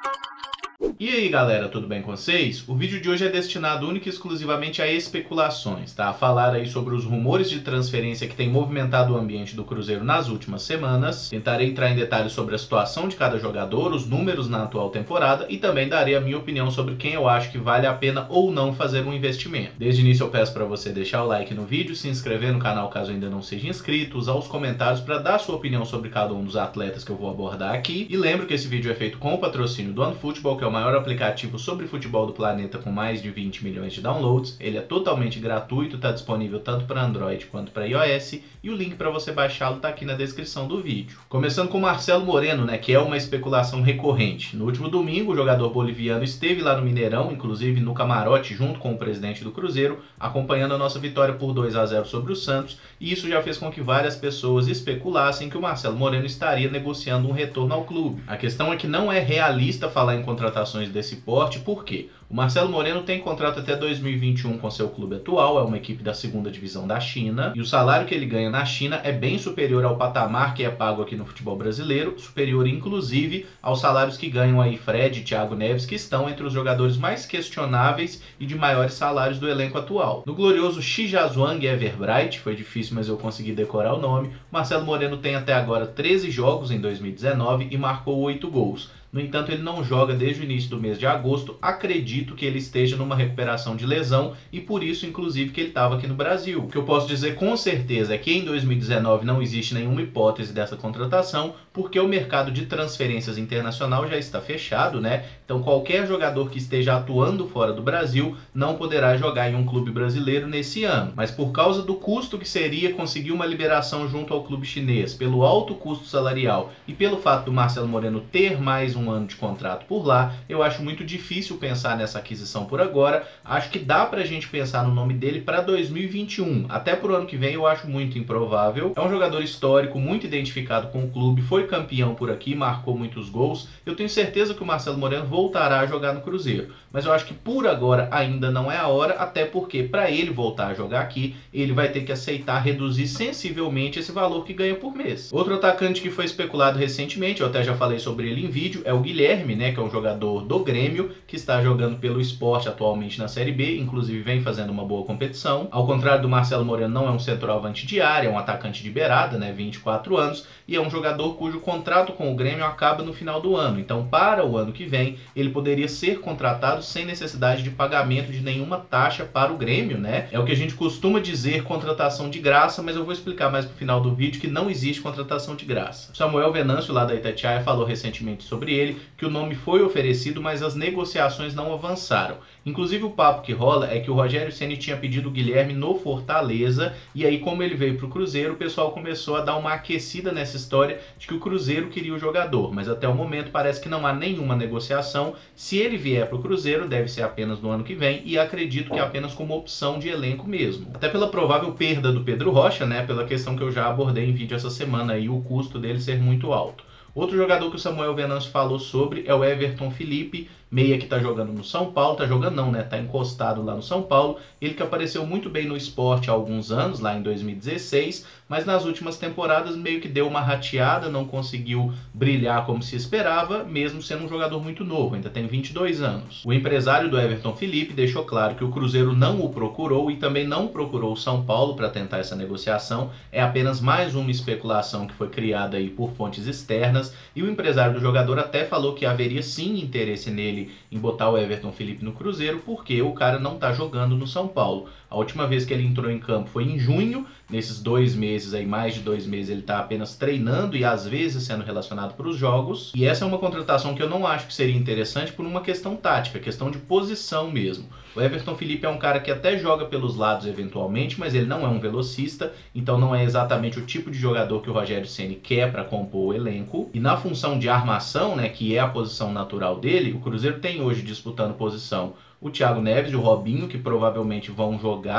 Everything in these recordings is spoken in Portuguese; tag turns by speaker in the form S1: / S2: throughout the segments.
S1: E aí galera, tudo bem com vocês? O vídeo de hoje é destinado única e exclusivamente a especulações, tá? A falar aí sobre os rumores de transferência que tem movimentado o ambiente do Cruzeiro nas últimas semanas. Tentarei entrar em detalhes sobre a situação de cada jogador, os números na atual temporada e também darei a minha opinião sobre quem eu acho que vale a pena ou não fazer um investimento. Desde o início eu peço para você deixar o like no vídeo, se inscrever no canal caso ainda não seja inscrito, usar os comentários para dar sua opinião sobre cada um dos atletas que eu vou abordar aqui. E lembro que esse vídeo é feito com o patrocínio do OneFootball, que é o maior aplicativo sobre futebol do planeta com mais de 20 milhões de downloads. Ele é totalmente gratuito, está disponível tanto para Android quanto para iOS e o link para você baixá-lo está aqui na descrição do vídeo. Começando com Marcelo Moreno, que é uma especulação recorrente. No último domingo, o jogador boliviano esteve lá no Mineirão, inclusive no camarote junto com o presidente do Cruzeiro, acompanhando a nossa vitória por 2-0 sobre o Santos, e isso já fez com que várias pessoas especulassem que o Marcelo Moreno estaria negociando um retorno ao clube. A questão é que não é realista falar em contratações desse porte, por quê? O Marcelo Moreno tem contrato até 2021 com seu clube atual, é uma equipe da segunda divisão da China, e o salário que ele ganha na China é bem superior ao patamar que é pago aqui no futebol brasileiro, superior inclusive aos salários que ganham aí Fred e Thiago Neves, que estão entre os jogadores mais questionáveis e de maiores salários do elenco atual. No glorioso Shijiazhuang Everbright, foi difícil mas eu consegui decorar o nome, o Marcelo Moreno tem até agora 13 jogos em 2019 e marcou 8 gols. No entanto, ele não joga desde o início do mês de agosto. Acredito que ele esteja numa recuperação de lesão e por isso, inclusive, que ele estava aqui no Brasil. O que eu posso dizer com certeza é que em 2019 não existe nenhuma hipótese dessa contratação, porque o mercado de transferências internacional já está fechado, Então qualquer jogador que esteja atuando fora do Brasil não poderá jogar em um clube brasileiro nesse ano. Mas por causa do custo que seria conseguir uma liberação junto ao clube chinês, pelo alto custo salarial e pelo fato do Marcelo Moreno ter mais um ano de contrato por lá, eu acho muito difícil pensar nessa aquisição por agora. Acho que dá pra gente pensar no nome dele para 2021. Até pro ano que vem eu acho muito improvável. É um jogador histórico, muito identificado com o clube, foi campeão por aqui, marcou muitos gols. Eu tenho certeza que o Marcelo Moreno voltará a jogar no Cruzeiro. Mas eu acho que por agora ainda não é a hora, até porque para ele voltar a jogar aqui, ele vai ter que aceitar reduzir sensivelmente esse valor que ganha por mês. Outro atacante que foi especulado recentemente, eu até já falei sobre ele em vídeo, é o Guilherme, que é um jogador do Grêmio, que está jogando pelo Sport atualmente na Série B, inclusive vem fazendo uma boa competição. Ao contrário do Marcelo Moreno, não é um centroavante de área, é um atacante de beirada, 24 anos, e é um jogador cujo contrato com o Grêmio acaba no final do ano. Então, para o ano que vem, ele poderia ser contratado sem necessidade de pagamento de nenhuma taxa para o Grêmio, É o que a gente costuma dizer contratação de graça, mas eu vou explicar mais pro final do vídeo que não existe contratação de graça. O Samuel Venâncio, lá da Itatiaia, falou recentemente sobre ele, que o nome foi oferecido, mas as negociações não avançaram. Inclusive o papo que rola é que o Rogério Ceni tinha pedido o Guilherme no Fortaleza, e aí como ele veio pro Cruzeiro, o pessoal começou a dar uma aquecida nessa história de que o Cruzeiro queria o jogador, mas até o momento parece que não há nenhuma negociação. Se ele vier pro Cruzeiro, deve ser apenas no ano que vem, e acredito que apenas como opção de elenco mesmo. Até pela provável perda do Pedro Rocha, pela questão que eu já abordei em vídeo essa semana, e o custo dele ser muito alto. Outro jogador que o Samuel Venâncio falou sobre é o Everton Felipe, meia que tá jogando no São Paulo, tá jogando não, tá encostado lá no São Paulo, ele que apareceu muito bem no Sport há alguns anos, lá em 2016, mas nas últimas temporadas meio que deu uma rateada, não conseguiu brilhar como se esperava, mesmo sendo um jogador muito novo, ainda tem 22 anos. O empresário do Everton Felipe deixou claro que o Cruzeiro não o procurou e também não procurou o São Paulo para tentar essa negociação, é apenas mais uma especulação que foi criada aí por fontes externas, e o empresário do jogador até falou que haveria sim interesse nele em botar o Everton Felipe no Cruzeiro, porque o cara não tá jogando no São Paulo. A última vez que ele entrou em campo foi em junho, nesses 2 meses aí, mais de 2 meses, ele tá apenas treinando e às vezes sendo relacionado para os jogos. E essa é uma contratação que eu não acho que seria interessante por uma questão tática, questão de posição mesmo. O Everton Felipe é um cara que até joga pelos lados eventualmente, mas ele não é um velocista, então não é exatamente o tipo de jogador que o Rogério Ceni quer para compor o elenco. E na função de armação, que é a posição natural dele, o Cruzeiro tem hoje disputando posição o Thiago Neves e o Robinho, que provavelmente vão jogar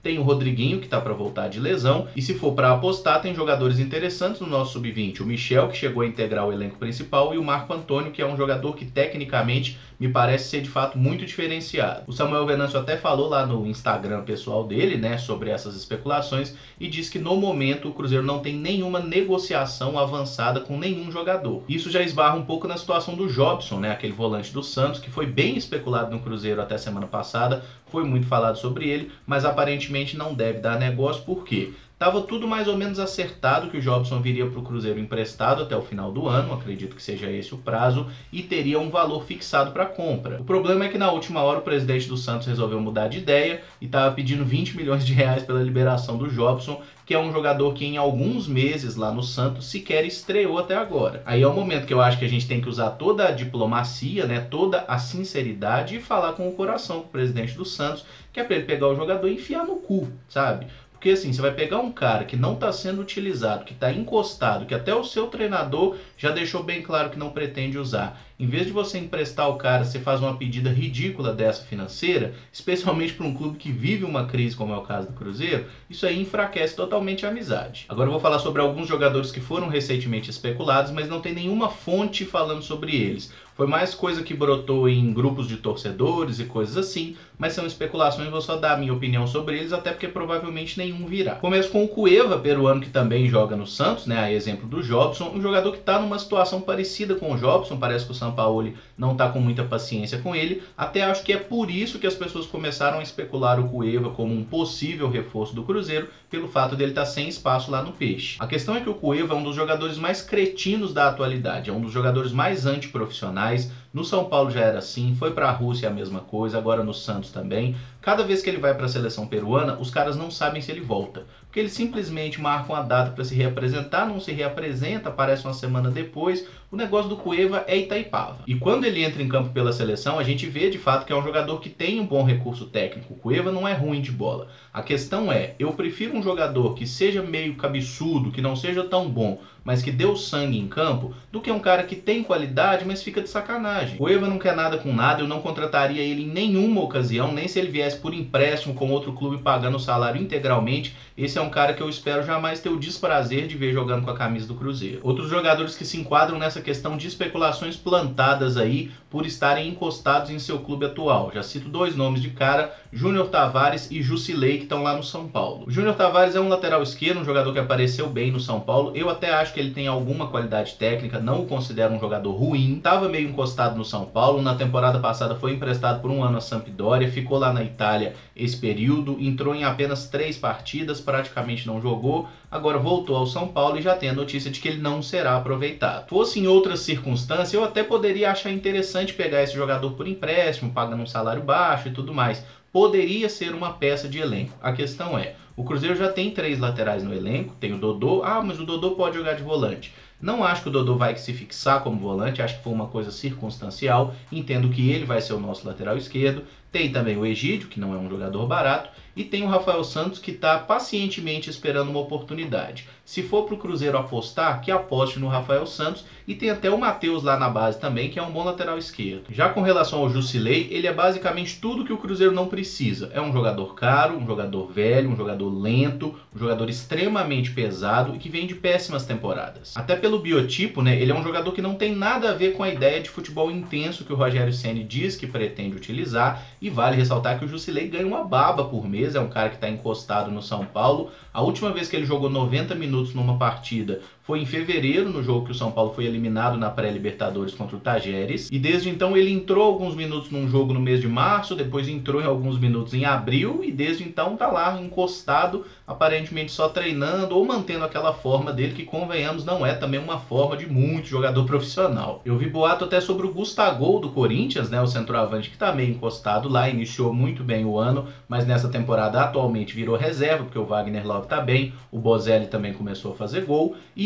S1: tem o Rodriguinho, que tá para voltar de lesão, e se for para apostar, tem jogadores interessantes no nosso sub-20, o Michel, que chegou a integrar o elenco principal, e o Marco Antônio, que é um jogador que tecnicamente me parece ser de fato muito diferenciado. O Samuel Venâncio até falou lá no Instagram pessoal dele, né, sobre essas especulações, e diz que no momento o Cruzeiro não tem nenhuma negociação avançada com nenhum jogador. Isso já esbarra um pouco na situação do Jobson, né, aquele volante do Santos, que foi bem especulado no Cruzeiro até semana passada, foi muito falado sobre ele, mas aparentemente não deve dar negócio. Por quê? Estava tudo mais ou menos acertado que o Jobson viria para o Cruzeiro emprestado até o final do ano, acredito que seja esse o prazo, e teria um valor fixado para compra. O problema é que na última hora o presidente do Santos resolveu mudar de ideia e estava pedindo 20 milhões de reais pela liberação do Jobson, que é um jogador que em alguns meses lá no Santos sequer estreou até agora. Aí é o momento que eu acho que a gente tem que usar toda a diplomacia, né, toda a sinceridade e falar com o coração com o presidente do Santos, que é para ele pegar o jogador e enfiar no cu, sabe? Porque assim, você vai pegar um cara que não está sendo utilizado, que está encostado, que até o seu treinador já deixou bem claro que não pretende usar. Em vez de você emprestar o cara, você faz uma pedida ridícula dessa financeira, especialmente para um clube que vive uma crise como é o caso do Cruzeiro, isso aí enfraquece totalmente a amizade. Agora eu vou falar sobre alguns jogadores que foram recentemente especulados, mas não tem nenhuma fonte falando sobre eles. Foi mais coisa que brotou em grupos de torcedores e coisas assim, mas são especulações, vou só dar a minha opinião sobre eles, até porque provavelmente nenhum virá. Começo com o Cueva, peruano, que também joga no Santos, né, a exemplo do Jobson, um jogador que está numa situação parecida com o Jobson, parece que o Sampaoli não está com muita paciência com ele, até acho que é por isso que as pessoas começaram a especular o Cueva como um possível reforço do Cruzeiro, pelo fato dele estar sem espaço lá no Peixe. A questão é que o Cueva é um dos jogadores mais cretinos da atualidade, é um dos jogadores mais antiprofissionais. No São Paulo já era assim, foi para a Rússia a mesma coisa, agora no Santos também. Cada vez que ele vai para a seleção peruana, os caras não sabem se ele volta, porque eles simplesmente marcam a data para se reapresentar, não se reapresenta, aparece uma semana depois. O negócio do Cueva é Itaipava. E quando ele entra em campo pela seleção, a gente vê de fato que é um jogador que tem um bom recurso técnico. O Cueva não é ruim de bola. A questão é, eu prefiro um jogador que seja meio cabeçudo, que não seja tão bom, mas que deu sangue em campo, do que um cara que tem qualidade, mas fica de sacanagem. O Cueva não quer nada com nada, eu não contrataria ele em nenhuma ocasião, nem se ele viesse por empréstimo com outro clube pagando o salário integralmente. Esse é um cara que eu espero jamais ter o desprazer de ver jogando com a camisa do Cruzeiro. Outros jogadores que se enquadram nessa questão de especulações plantadas aí por estarem encostados em seu clube atual. Já cito dois nomes de cara, Júnior Tavares e Jusilei, que estão lá no São Paulo. O Júnior Tavares é um lateral esquerdo, um jogador que apareceu bem no São Paulo. Eu até acho que ele tem alguma qualidade técnica, não o considero um jogador ruim. Estava meio encostado no São Paulo, na temporada passada foi emprestado por um ano a Sampdoria, ficou lá na Itália esse período, entrou em apenas 3 partidas, praticamente não jogou, agora voltou ao São Paulo e já tem a notícia de que ele não será aproveitado. Fosse em outras circunstâncias, eu até poderia achar interessante pegar esse jogador por empréstimo, pagando um salário baixo e tudo mais. Poderia ser uma peça de elenco. A questão é, o Cruzeiro já tem 3 laterais no elenco, tem o Dodô, mas o Dodô pode jogar de volante. Não acho que o Dodô vai se fixar como volante, acho que foi uma coisa circunstancial, entendo que ele vai ser o nosso lateral esquerdo. Tem também o Egídio, que não é um jogador barato, e tem o Rafael Santos, que está pacientemente esperando uma oportunidade. Se for para o Cruzeiro apostar, que aposte no Rafael Santos, e tem até o Matheus lá na base também, que é um bom lateral esquerdo. Já com relação ao Jusilei, ele é basicamente tudo que o Cruzeiro não precisa. É um jogador caro, um jogador velho, um jogador lento, um jogador extremamente pesado e que vem de péssimas temporadas. Até pelo biotipo, né, ele é um jogador que não tem nada a ver com a ideia de futebol intenso que o Rogério Ceni diz que pretende utilizar, e vale ressaltar que o Jusilei ganha uma baba por mês, é um cara que está encostado no São Paulo. A última vez que ele jogou 90 minutos numa partida foi em fevereiro, no jogo que o São Paulo foi eliminado na pré-Libertadores contra o Tajeres, e desde então ele entrou alguns minutos num jogo no mês de março, depois entrou em alguns minutos em abril, e desde então tá lá encostado, aparentemente só treinando ou mantendo aquela forma dele, que convenhamos não é também uma forma de muito jogador profissional. Eu vi boato até sobre o Gustavo do Corinthians, né, o centroavante que tá meio encostado lá, iniciou muito bem o ano, mas nessa temporada atualmente virou reserva, porque o Wagner Love tá bem, o Bozelli também começou a fazer gol, e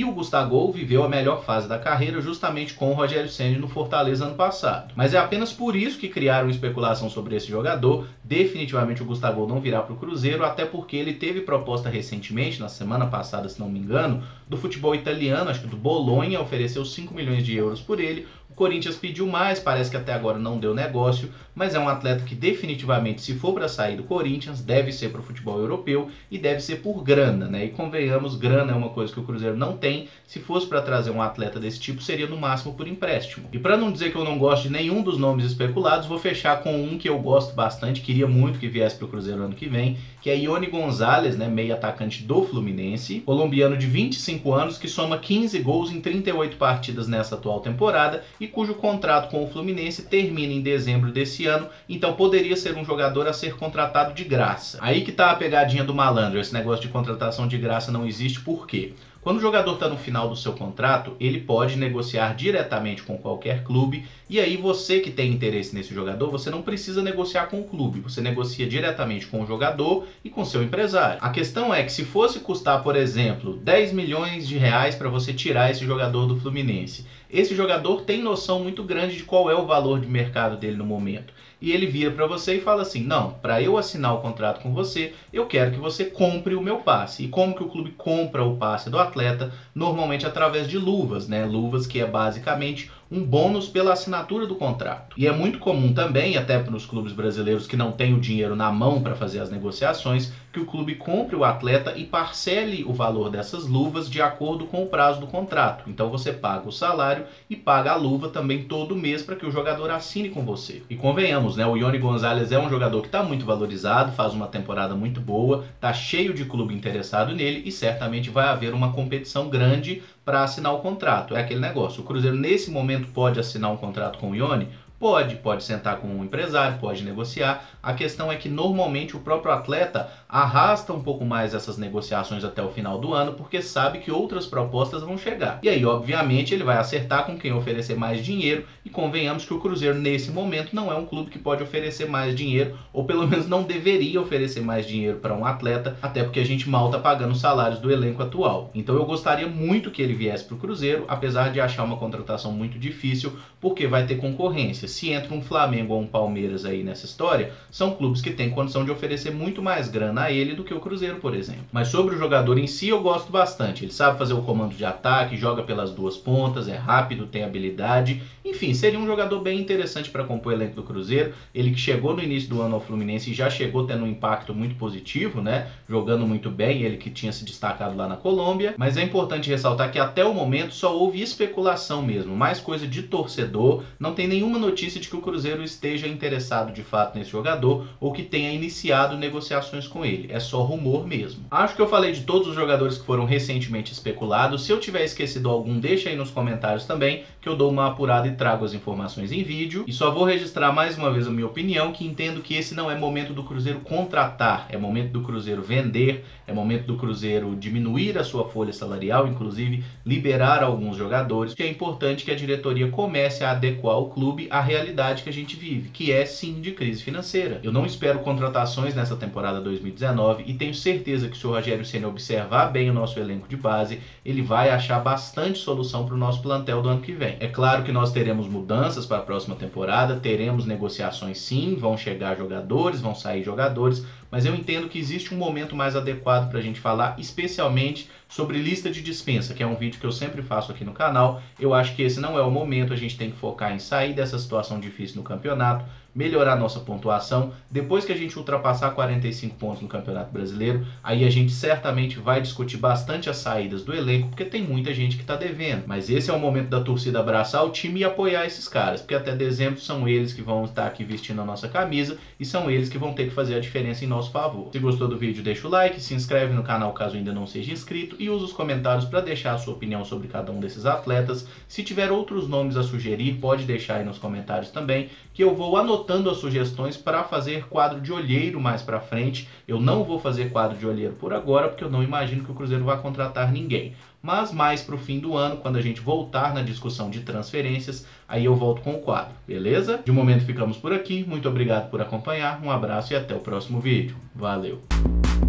S1: o Gustavo viveu a melhor fase da carreira justamente com o Rogério Ceni no Fortaleza ano passado. Mas é apenas por isso que criaram especulação sobre esse jogador. Definitivamente o Gustavo não virá para o Cruzeiro, até porque ele teve proposta recentemente, na semana passada, se não me engano, do futebol italiano, acho que do Bolonha, ofereceu 5 milhões de euros por ele. O Corinthians pediu mais, parece que até agora não deu negócio, mas é um atleta que definitivamente, se for para sair do Corinthians, deve ser para o futebol europeu e deve ser por grana, né? E convenhamos, grana é uma coisa que o Cruzeiro não tem. Se fosse para trazer um atleta desse tipo, seria no máximo por empréstimo. E para não dizer que eu não gosto de nenhum dos nomes especulados, vou fechar com um que eu gosto bastante, queria muito que viesse para o Cruzeiro ano que vem, que é Iony Gonzalez, né, meio atacante do Fluminense, colombiano de 25 anos, que soma 15 gols em 38 partidas nessa atual temporada e cujo contrato com o Fluminense termina em dezembro desse ano, então poderia ser um jogador a ser contratado de graça. Aí que tá a pegadinha do malandro, esse negócio de contratação de graça não existe. Por quê? Quando o jogador está no final do seu contrato, ele pode negociar diretamente com qualquer clube, e aí você que tem interesse nesse jogador, você não precisa negociar com o clube, você negocia diretamente com o jogador e com seu empresário. A questão é que se fosse custar, por exemplo, 10 milhões de reais para você tirar esse jogador do Fluminense, esse jogador tem noção muito grande de qual é o valor de mercado dele no momento. E ele vira para você e fala assim: não, para eu assinar o contrato com você, eu quero que você compre o meu passe. E como que o clube compra o passe do atleta? Normalmente através de luvas, né? Luvas que é basicamente um bônus pela assinatura do contrato. E é muito comum também, até para os clubes brasileiros que não têm o dinheiro na mão para fazer as negociações, que o clube compre o atleta e parcele o valor dessas luvas de acordo com o prazo do contrato. Então você paga o salário e paga a luva também todo mês para que o jogador assine com você. E convenhamos, né? O Iony Gonzalez é um jogador que está muito valorizado, faz uma temporada muito boa, está cheio de clube interessado nele e certamente vai haver uma competição grande para assinar o contrato. É aquele negócio, o Cruzeiro nesse momento pode assinar um contrato com o Iony? Pode sentar com um empresário, pode negociar. A questão é que normalmente o próprio atleta arrasta um pouco mais essas negociações até o final do ano, porque sabe que outras propostas vão chegar. E aí, obviamente, ele vai acertar com quem oferecer mais dinheiro, e convenhamos que o Cruzeiro nesse momento não é um clube que pode oferecer mais dinheiro, ou pelo menos não deveria oferecer mais dinheiro para um atleta, até porque a gente mal está pagando os salários do elenco atual. Então eu gostaria muito que ele viesse para o Cruzeiro, apesar de achar uma contratação muito difícil, porque vai ter concorrência. Se entra um Flamengo ou um Palmeiras aí nessa história, são clubes que têm condição de oferecer muito mais grana a ele do que o Cruzeiro, por exemplo. Mas sobre o jogador em si, eu gosto bastante. Ele sabe fazer o comando de ataque, joga pelas duas pontas, é rápido, tem habilidade. Enfim, seria um jogador bem interessante para compor o elenco do Cruzeiro. Ele que chegou no início do ano ao Fluminense e já chegou tendo um impacto muito positivo, né? Jogando muito bem, ele que tinha se destacado lá na Colômbia. Mas é importante ressaltar que até o momento só houve especulação mesmo, mais coisa de torcedor. Não tem nenhuma notícia de que o Cruzeiro esteja interessado de fato nesse jogador ou que tenha iniciado negociações com ele. É só rumor mesmo. Acho que eu falei de todos os jogadores que foram recentemente especulados. Se eu tiver esquecido algum, deixa aí nos comentários também, que eu dou uma apurada e trago as informações em vídeo. E só vou registrar mais uma vez a minha opinião, que entendo que esse não é momento do Cruzeiro contratar, é momento do Cruzeiro vender, é momento do Cruzeiro diminuir a sua folha salarial, inclusive liberar alguns jogadores, que é importante que a diretoria comece a adequar o clube à realidade que a gente vive, que é sim de crise financeira. Eu não espero contratações nessa temporada 2019 e tenho certeza que se o Rogério Ceni observar bem o nosso elenco de base, ele vai achar bastante solução para o nosso plantel do ano que vem. É claro que nós teremos mudanças para a próxima temporada, teremos negociações sim, vão chegar jogadores, vão sair jogadores, mas eu entendo que existe um momento mais adequado para a gente falar, especialmente sobre lista de dispensa, que é um vídeo que eu sempre faço aqui no canal. Eu acho que esse não é o momento, a gente tem que focar em sair dessa situação difícil no campeonato, melhorar nossa pontuação. Depois que a gente ultrapassar 45 pontos no Campeonato Brasileiro, aí a gente certamente vai discutir bastante as saídas do elenco, porque tem muita gente que está devendo. Mas esse é o momento da torcida abraçar o time e apoiar esses caras, porque até dezembro são eles que vão estar aqui vestindo a nossa camisa e são eles que vão ter que fazer a diferença em nosso favor. Se gostou do vídeo, deixa o like, se inscreve no canal caso ainda não seja inscrito e usa os comentários para deixar a sua opinião sobre cada um desses atletas. Se tiver outros nomes a sugerir, pode deixar aí nos comentários também, que eu vou anotando as sugestões para fazer quadro de olheiro mais para frente. Eu não vou fazer quadro de olheiro por agora, porque eu não imagino que o Cruzeiro vai contratar ninguém. Mas mais para o fim do ano, quando a gente voltar na discussão de transferências, aí eu volto com o quadro, beleza? De momento ficamos por aqui, muito obrigado por acompanhar, um abraço e até o próximo vídeo. Valeu!